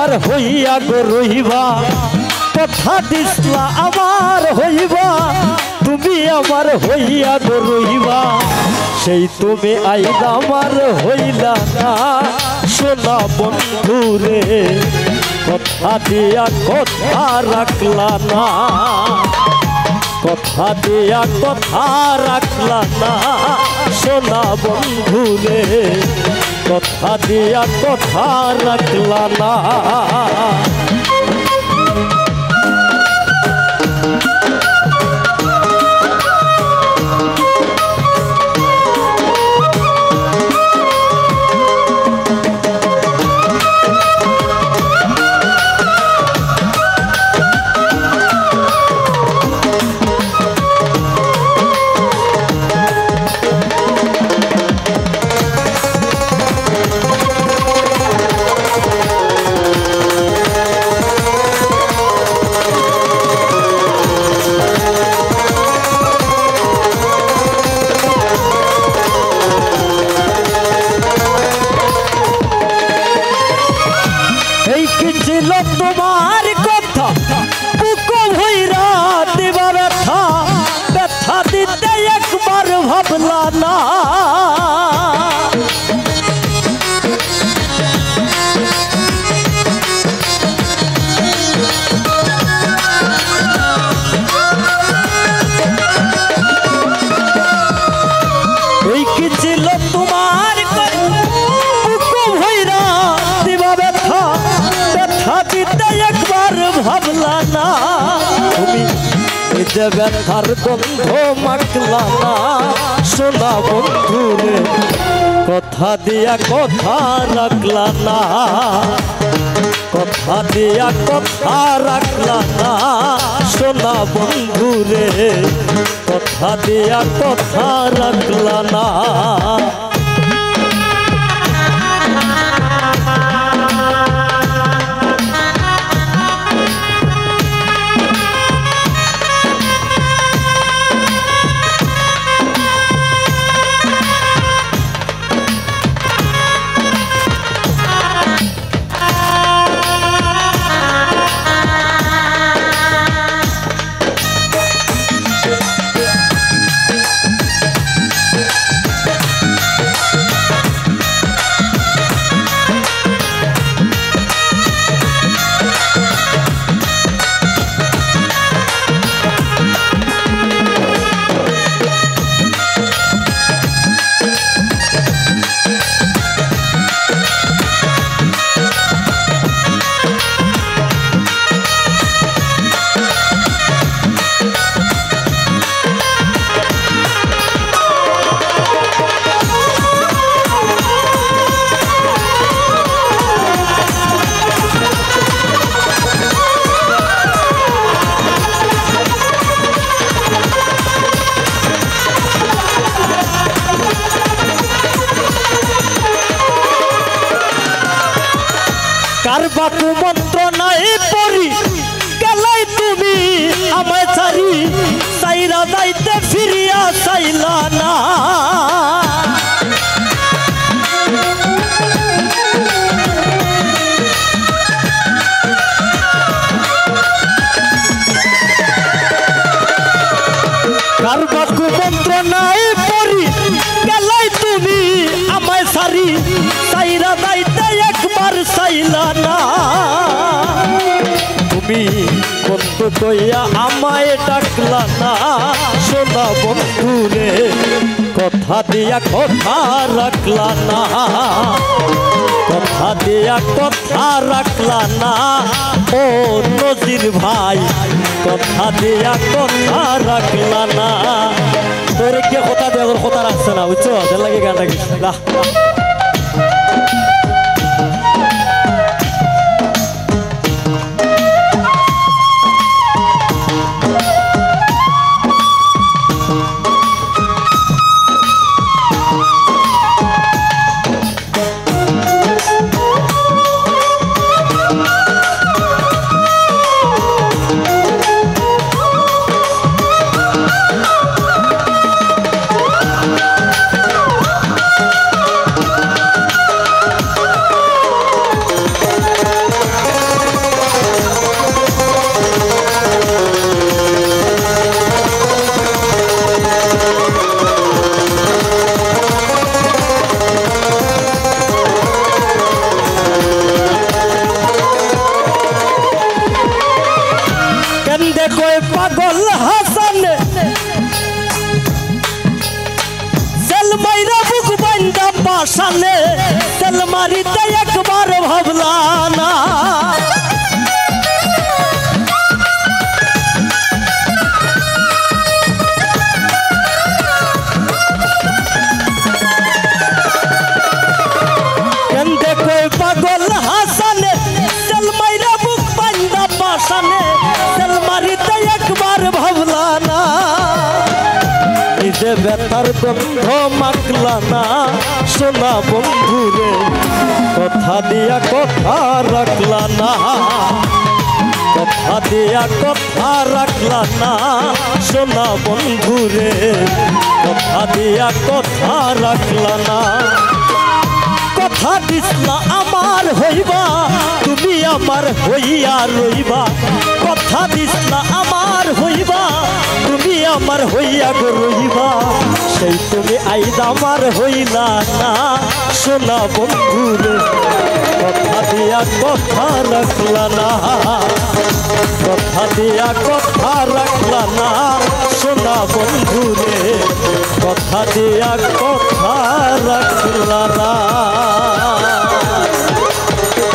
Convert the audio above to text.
আমার হইয়া গো রহিবা কথা দিসলা আমার হইবা তুমি আমার হইয়া গো রহিবা সেই তুমি আইলা আমার হইলা না সোনা বন্ধুরে কথা দিয়া কথা রাখলা না কথা দিয়া কথা রাখলা না সোনা বন্ধুরে কথা দিয়া কথা রাখলা না তোমার কথা বুক ভইরা দিবা ব্যথা ব্যথা দিতে একবার ভাবলা না এই কি ছিল তোমার বুক ভইরা দিবা ব্যথা দিতে একবার ভাবলা না তুমি যে ব্যথার বন্ধ মাখলা না সোনা বন্ধুরে কথা দিয়া কথা রাখলা না কথা দিয়া কথা রাখলা না সোনা বন্ধুরে কথা দিয়া কথা রাখলা না কার বাপু মন্ত্র নাই পড়ি গেলাই তুমি আমায় ছাড়ি সাইরা যাইতে ফিরিয়া চাইলা না কার বাপু মন্ত্র নাই পড়ি গেলাই তুমি আমায় ছাড়ি সাইরা যাইতে একবার চাইলা না তুমি বন্ধু কইয়া আমায় ডাকলা না সোনা বন্ধুরে কথা দিয়া কথা রাখলা না কথা দিয়া কথা রাখলা না ও নজির ভাই কথা দিয়া কথা রাখলা না তোর কে কথা দিয়া কথা রাখছে না বুঝছো তার লাগে গানটা গেছে না পাশানে তেল মারিতে একবার ভাবলা না কেন্দে কই পাগল হাসানে তেল মাইরা বুক বান্দা পাশানে তেল মারিতে একবার ভাবলা না নিজে ব্যথার গন্ধ মাখলা না সোনা বন্ধুরে কথা দিয়া কথা রাখলা না কথা দিয়া কথা রাখলা না সোনা বন্ধুরে কথা দিয়া কথা রাখলা না কথা দিসলা আমার হইবা তুমি আমার হইয়া রইবা কথা দিসলা আমার হইবা তুমি আমার হইয়া গো রইবা সেই তুমি আইদ আমার হইলা না সোনা বন্ধুরে কথা দিয়া কথা রাখলা না কথা দিয়া কথা রাখলা না সোনা বন্ধুরে কথা দিয়া কথা রাখলা না